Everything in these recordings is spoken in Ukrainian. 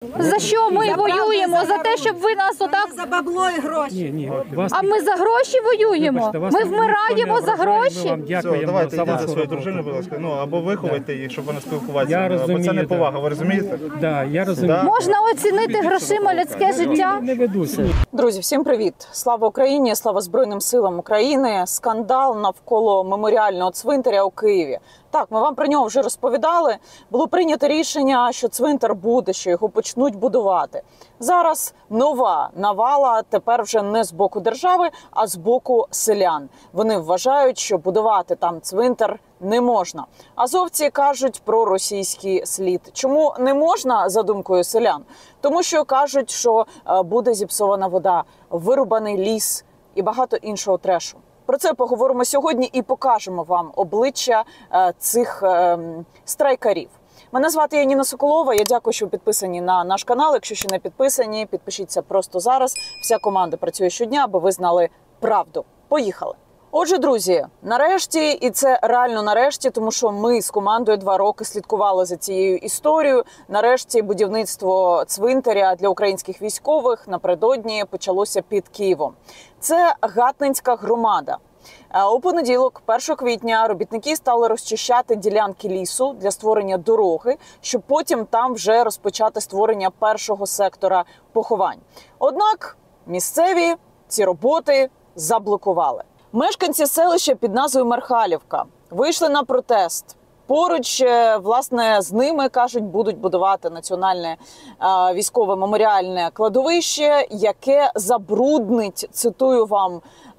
За що ми воюємо? За те, щоб ви нас отак... За бабло і гроші. Ні. А ми за гроші воюємо? Ми вмираємо за гроші? Давайте йдіть за свою дружину, будь ласка. Або виховайте її, щоб вона спілкувалася. Бо це не повага, ви розумієте? Так, я розумію. Можна оцінити грошима людське життя? Не ведуся. Друзі, всім привіт! Слава Україні! Слава Збройним силам України! Скандал навколо меморіального цвинтаря у Києві. Так, ми вам про нього вже розповідали. Було прийнято рішення, що цвинтар буде, що його почнуть будувати. Зараз нова навала, тепер вже не з боку держави, а з боку селян. Вони вважають, що будувати там цвинтар не можна. Азовці кажуть про російський слід. Чому не можна, за думкою селян? Тому що кажуть, що буде зіпсована вода, вирубаний ліс і багато іншого трешу. Про це поговоримо сьогодні і покажемо вам обличчя цих страйкарів. Мене звати Яніна Соколова, я дякую, що ви підписані на наш канал. Якщо ще не підписані, підпишіться просто зараз. Вся команда працює щодня, аби ви знали правду. Поїхали! Отже, друзі, нарешті, і це реально нарешті, тому що ми з командою 2 роки слідкували за цією історією. Нарешті будівництво цвинтаря для українських військових напередодні почалося під Києвом. Це Гатненська громада. У понеділок, 1 квітня, робітники стали розчищати ділянки лісу для створення дороги, щоб потім там вже розпочати створення першого сектора поховань. Однак місцеві ці роботи заблокували. Мешканці селища під назвою Мархалівка вийшли на протест. Поруч, власне, з ними, кажуть, будуть будувати національне військове меморіальне кладовище, яке забруднить, цитую вам,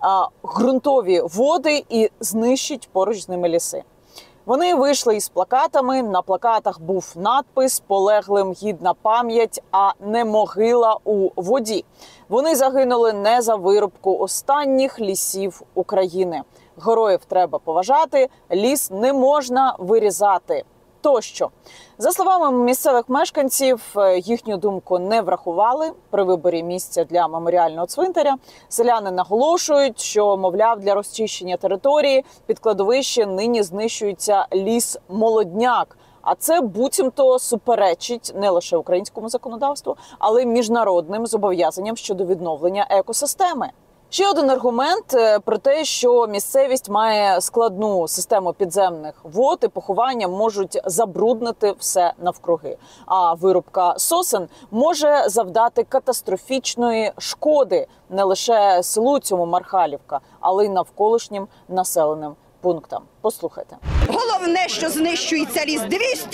ґрунтові води і знищить поруч з ними ліси. Вони вийшли із плакатами, на плакатах був надпис «Полеглим гідна пам'ять, а не могила у воді». Вони загинули не за вирубку останніх лісів України. Героїв треба поважати, ліс не можна вирізати. Тощо. За словами місцевих мешканців, їхню думку не врахували при виборі місця для меморіального цвинтаря. Селяни наголошують, що, мовляв, для розчищення території під кладовище нині знищується ліс-молодняк. А це буцімто суперечить не лише українському законодавству, але й міжнародним зобов'язанням щодо відновлення екосистеми. Ще один аргумент про те, що місцевість має складну систему підземних вод і поховання можуть забруднити все навкруги. А вирубка сосен може завдати катастрофічної шкоди не лише селу цьому Мархалівка, але й навколишнім населеним пунктам. Послухайте. Головне, що знищується ліс.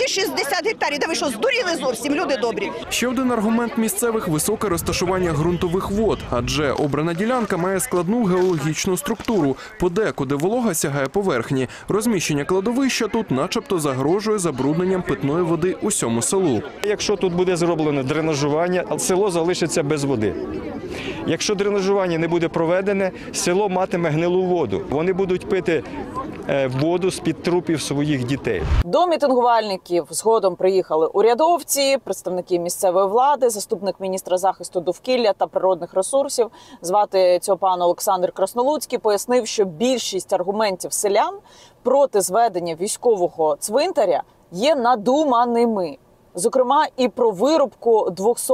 260 гектарів. Да ви що, здуріли зовсім, люди добрі? Ще один аргумент місцевих – високе розташування ґрунтових вод. Адже обрана ділянка має складну геологічну структуру. Подекуди волога сягає поверхні. Розміщення кладовища тут начебто загрожує забрудненням питної води усьому селу. Якщо тут буде зроблено дренажування, село залишиться без води. Якщо дренажування не буде проведене, село матиме гнилу воду. Вони будуть пити воду з-під трупів своїх дітей. До мітингувальників згодом приїхали урядовці, представники місцевої влади, заступник міністра захисту довкілля та природних ресурсів. Звати цього пана Олександр Краснолуцький, пояснив, що більшість аргументів селян проти зведення військового цвинтаря є надуманими. Зокрема, і про вирубку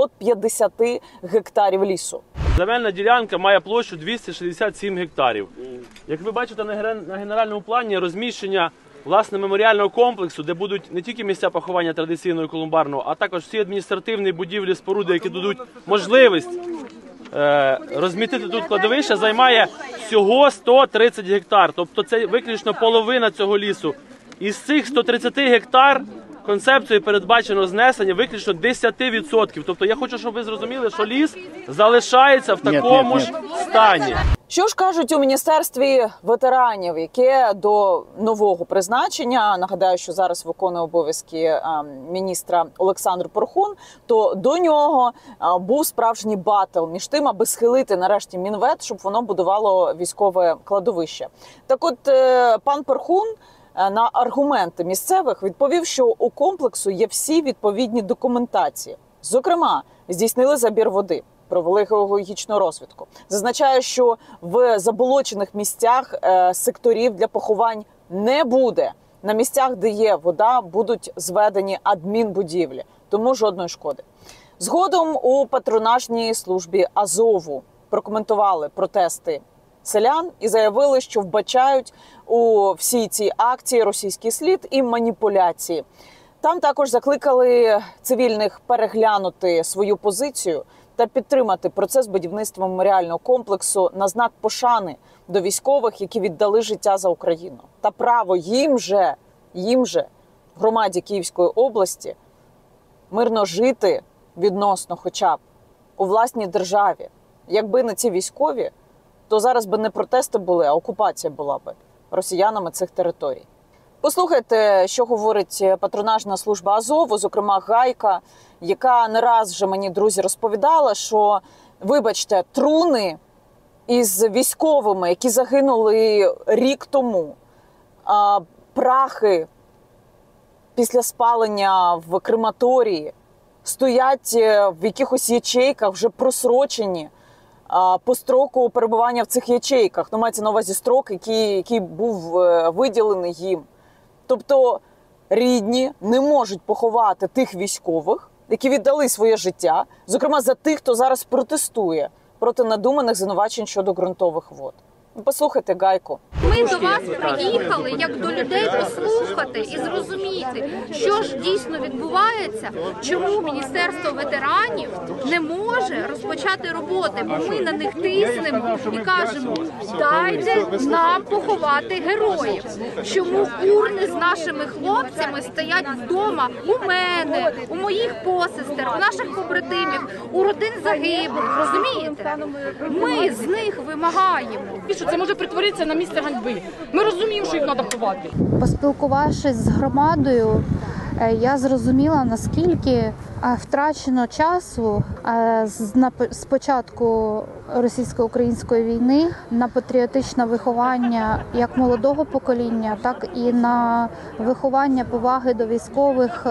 250 гектарів лісу. Земельна ділянка має площу 267 гектарів. Як ви бачите на генеральному плані, розміщення власне меморіального комплексу, де будуть не тільки місця поховання традиційного і колумбарного, а також всі адміністративні будівлі, споруди, які дадуть можливість розмістити тут кладовище, займає всього 130 гектар. Тобто це виключно половина цього лісу. Із цих 130 гектар концепцією передбачено знесення виключно 10%. Тобто я хочу, щоб ви зрозуміли, що ліс залишається в такому ж стані. Що ж кажуть у Міністерстві ветеранів, яке до нового призначення, нагадаю, що зараз виконує обов'язки міністра Олександр Порхун, то до нього був справжній батл між тим, аби схилити нарешті Мінвет, щоб воно будувало військове кладовище. Так от пан Порхун на аргументи місцевих відповів, що у комплексу є всі відповідні документації. Зокрема, здійснили забір води, провели геологічну розвідку. Зазначає, що в заболочених місцях секторів для поховань не буде. На місцях, де є вода, будуть зведені адмінбудівлі, тому жодної шкоди. Згодом у патронажній службі Азову прокоментували протести селян і заявили, що вбачають у всій цій акції російський слід і маніпуляції. Там також закликали цивільних переглянути свою позицію та підтримати процес будівництва меморіального комплексу на знак пошани до військових, які віддали життя за Україну. Та право їм же, в громаді Київської області, мирно жити відносно хоча б у власній державі. Якби не ці військові, то зараз би не протести були, а окупація була би росіянами цих територій. Послухайте, що говорить патронажна служба Азову, зокрема Гайка, яка не раз вже мені, друзі, розповідала, що, вибачте, труни із військовими, які загинули рік тому, прахи після спалення в крематорії, стоять в якихось ячейках, вже просрочені по строку перебування в цих ячейках. Ну, мається на увазі строк, який був виділений їм. Тобто рідні не можуть поховати тих військових, які віддали своє життя, зокрема за тих, хто зараз протестує проти надуманих звинувачень щодо ґрунтових вод. Послухайте Гайку. Ми до вас приїхали, як до людей, послухати і зрозуміти, що ж дійсно відбувається, чому Міністерство ветеранів не може розпочати роботи, бо ми на них тиснемо і кажемо, дайте нам поховати героїв. Чому урни з нашими хлопцями стоять вдома у мене, у моїх посестер, у наших побратимів, у родин загиблих, розумієте? Ми з них вимагаємо. Що це може перетворитися на місце ганьби. Ми розуміємо, що їх треба ховати. Поспілкувавшись з громадою, я зрозуміла, наскільки втрачено часу з початку російсько-української війни на патріотичне виховання як молодого покоління, так і на виховання поваги до військових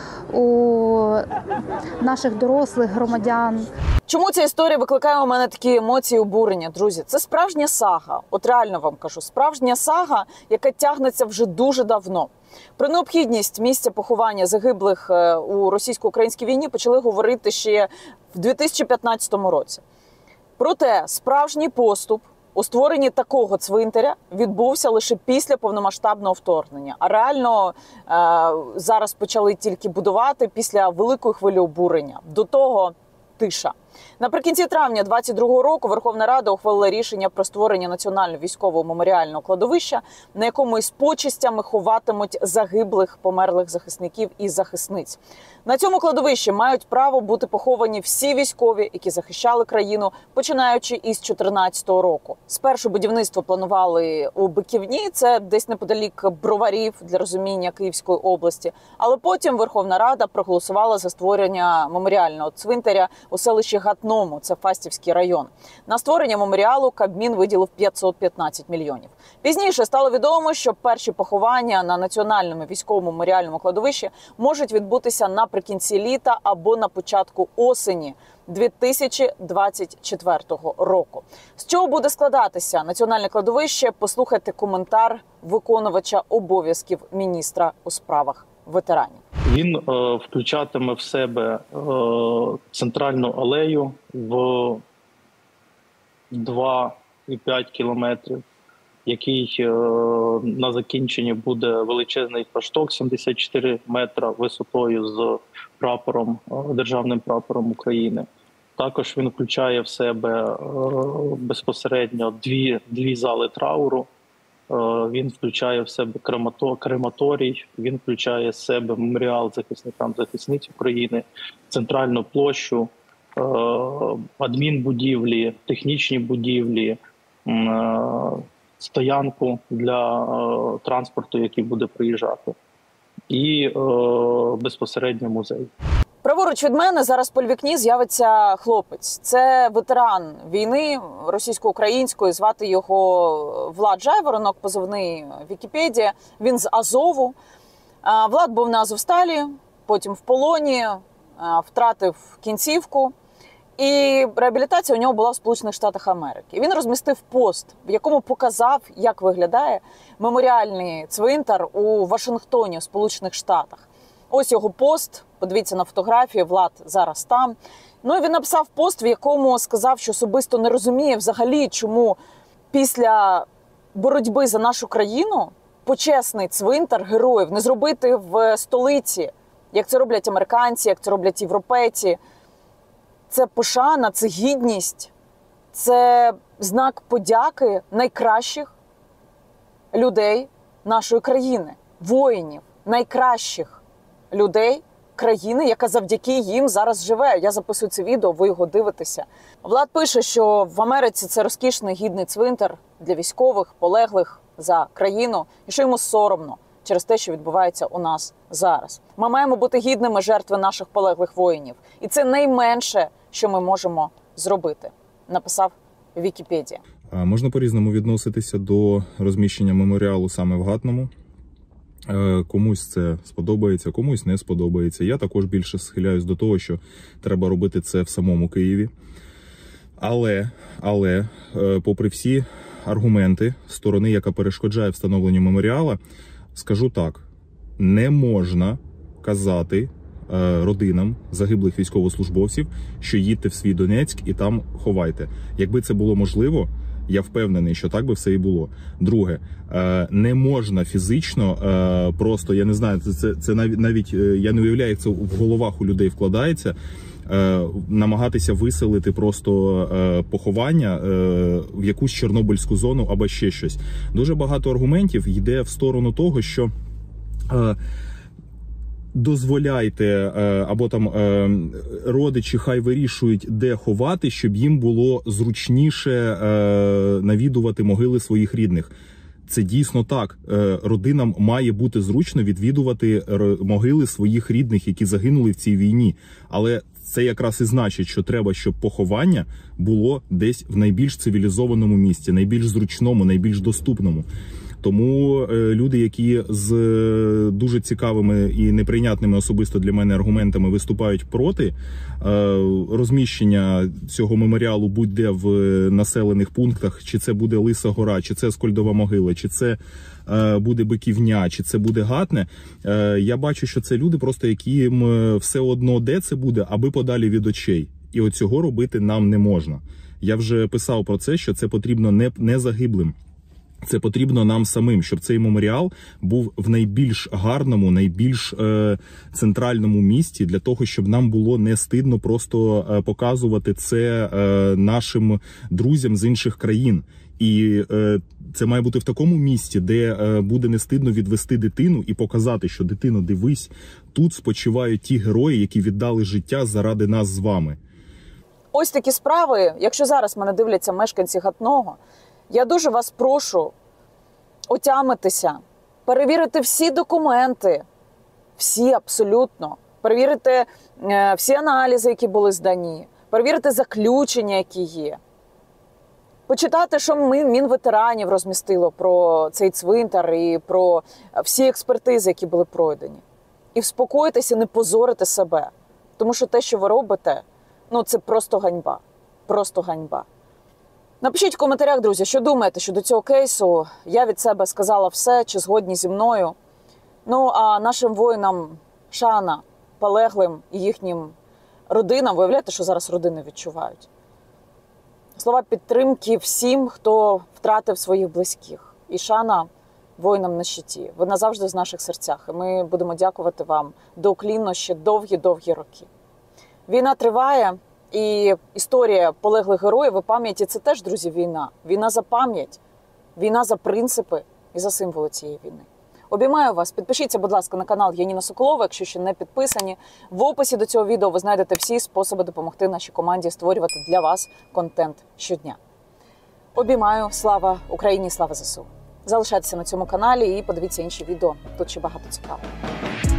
у наших дорослих громадян. Чому ця історія викликає у мене такі емоції, обурення, друзі? Це справжня сага, от реально вам кажу, справжня сага, яка тягнеться вже дуже давно. Про необхідність місця поховання загиблих у російсько-українській війні почали говорити ще в 2015 році. Проте справжній поступ у створенні такого цвинтаря відбувся лише після повномасштабного вторгнення. А реально зараз почали тільки будувати після великої хвилі обурення. До того тиша. Наприкінці травня 2022 року Верховна Рада ухвалила рішення про створення Національного військового меморіального кладовища, на якому із почестями ховатимуть загиблих померлих захисників і захисниць. На цьому кладовищі мають право бути поховані всі військові, які захищали країну, починаючи із 2014 року. Спершу будівництво планували у Биківні, це десь неподалік Броварів, для розуміння, Київської області. Але потім Верховна Рада проголосувала за створення меморіального цвинтаря у селищі Гатному, це Фастівський район. На створення меморіалу Кабмін виділив 515 мільйонів. Пізніше стало відомо, що перші поховання на Національному військовому меморіальному кладовищі можуть відбутися наприкінці літа або на початку осені 2024 року. З чого буде складатися Національне кладовище? Послухайте коментар виконувача обов'язків міністра у справах ветеранів. Він включатиме в себе центральну алею в 2,5 кілометрів, який на закінченні буде величезний флагшток 74 метра висотою з прапором, державним прапором України. Також він включає в себе безпосередньо дві зали трауру. Він включає в себе крематорій, він включає в себе меморіал захисникам захисниць України, центральну площу, адмінбудівлі, технічні будівлі, стоянку для транспорту, який буде приїжджати, і безпосередньо музей. Праворуч від мене зараз по вікні з'явиться хлопець. Це ветеран війни російсько-української, звати його Влад Жайворонок, позивний Вікіпедія. Він з Азову. Влад був на Азовсталі, потім в полоні, втратив кінцівку. І реабілітація у нього була в Сполучених Штатах Америки. Він розмістив пост, в якому показав, як виглядає меморіальний цвинтар у Вашингтоні, в Сполучених Штатах. Ось його пост, подивіться на фотографії, Влад зараз там. Ну і він написав пост, в якому сказав, що особисто не розуміє взагалі, чому після боротьби за нашу країну почесний цвинтар героїв не зробити в столиці, як це роблять американці, як це роблять європейці. Це пошана, це гідність, це знак подяки найкращих людей нашої країни, воїнів, найкращих людей країни, яка завдяки їм зараз живе. Я записую це відео, ви його дивитеся. Влад пише, що в Америці це розкішний, гідний цвинтар для військових, полеглих за країну, і що йому соромно через те, що відбувається у нас зараз. Ми маємо бути гідними жертви наших полеглих воїнів. І це найменше, що ми можемо зробити, написав Вікіпедія. Можна по-різному відноситися до розміщення меморіалу саме в Гатному. Комусь це сподобається, комусь не сподобається. Я також більше схиляюсь до того, що треба робити це в самому Києві. Але попри всі аргументи сторони, яка перешкоджає встановленню меморіала, скажу так, не можна казати родинам загиблих військовослужбовців, що їдьте в свій Донецьк і там ховайте. Якби це було можливо, я впевнений, що так би все і було. Друге, не можна фізично просто, я не знаю, це навіть я не уявляю, як це в головах у людей вкладається, намагатися виселити просто поховання в якусь Чорнобильську зону або ще щось. Дуже багато аргументів йде в сторону того, що дозволяйте, або там родичі хай вирішують, де ховати, щоб їм було зручніше навідувати могили своїх рідних. Це дійсно так. Родинам має бути зручно відвідувати могили своїх рідних, які загинули в цій війні. Але це якраз і значить, що треба, щоб поховання було десь в найбільш цивілізованому місці, найбільш зручному, найбільш доступному. Тому люди, які з дуже цікавими і неприйнятними особисто для мене аргументами виступають проти розміщення цього меморіалу будь-де в населених пунктах, чи це буде Лиса Гора, чи це Скольдова могила, чи це буде Биківня, чи це буде Гатне, я бачу, що це люди просто, яким все одно де це буде, аби подалі від очей. І оцього робити нам не можна. Я вже писав про це, що це потрібно не загиблим. Це потрібно нам самим, щоб цей меморіал був в найбільш гарному, найбільш центральному місті, для того, щоб нам було не стидно просто показувати це нашим друзям з інших країн. І це має бути в такому місті, де буде не стидно відвести дитину і показати, що дитино, дивись, тут спочивають ті герої, які віддали життя заради нас з вами. Ось такі справи, якщо зараз мене дивляться мешканці Гатного, я дуже вас прошу отямитися, перевірити всі документи, всі абсолютно, перевірити всі аналізи, які були здані, перевірити заключення, які є, почитати, що Мінветеранів розмістило про цей цвинтар і про всі експертизи, які були пройдені. І вспокоїтися, не позорити себе. Тому що те, що ви робите, це просто ганьба. Просто ганьба. Напишіть в коментарях, друзі, що думаєте щодо цього кейсу. Я від себе сказала все, чи згодні зі мною. А нашим воїнам шана, полеглим і їхнім родинам, виявляєте, що зараз родини відчувають. Слова підтримки всім, хто втратив своїх близьких. І шана воїнам на щиті. Ви назавжди в наших серцях. І ми будемо дякувати вам доуклінно ще довгі-довгі роки. Війна триває. І історія полеглих героїв і пам'яті – це теж, друзі, війна. Війна за пам'ять, війна за принципи і за символи цієї війни. Обіймаю вас. Підпишіться, будь ласка, на канал Яніна Соколова, якщо ще не підписані. В описі до цього відео ви знайдете всі способи допомогти нашій команді створювати для вас контент щодня. Обіймаю. Слава Україні, слава ЗСУ. Залишайтеся на цьому каналі і подивіться інші відео. Тут ще багато цікавого.